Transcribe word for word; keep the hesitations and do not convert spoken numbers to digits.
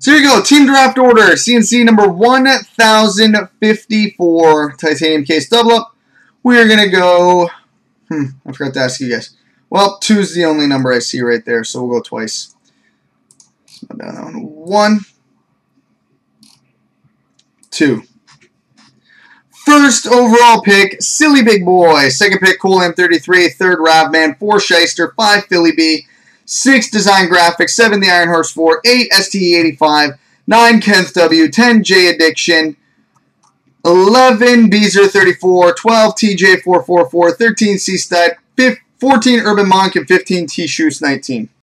So here you go. Team draft order. C N C number one thousand fifty-four. Titanium case double up. We are going to go... Hmm, I forgot to ask you guys. Well, two is the only number I see right there, so we'll go twice. Down that one. One. Two. First overall pick, Silly Big Boy. Second pick, Cool M thirty-three. Third, Ravman. Four, Shyster. Five, Philly B. Six, Design Graphics. Seven, The Iron Horse four. Eight, S T E eighty-five. Nine, Kenneth W. Ten, J Addiction. Eleven, Beezer thirty-four. Twelve, T J four four four. Thirteen, C Stud. fourteen, Urban Monk. And fifteen, T Shoes nineteen.